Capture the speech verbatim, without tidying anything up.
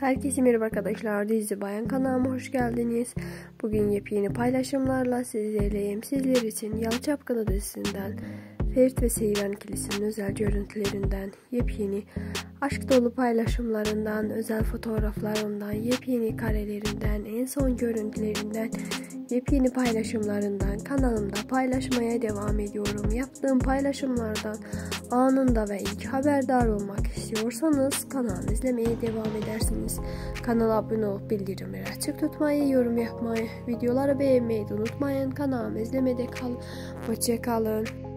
Herkese merhaba arkadaşlar, Dizi Bayan kanalıma hoş geldiniz. Bugün yepyeni paylaşımlarla sizlerleyim. Sizler için Yalı Çapkını dizisinden Ferit ve Seyran ikilisinin özel görüntülerinden, yepyeni aşk dolu paylaşımlarından, özel fotoğraflarından, yepyeni karelerinden, en son görüntülerinden, yepyeni paylaşımlarından kanalımda paylaşmaya devam ediyorum. Yaptığım paylaşımlardan anında ve ilk haberdar olmak istiyorsanız kanalımı izlemeye devam edersiniz. Kanala abone olup bildirimleri açık tutmayı, yorum yapmayı, videoları beğenmeyi de unutmayın. Kanalımı izlemede kalın. Hoşça kalın.